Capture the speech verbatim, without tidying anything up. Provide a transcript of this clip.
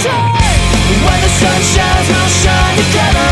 shine. When the sun shines, we'll shine together.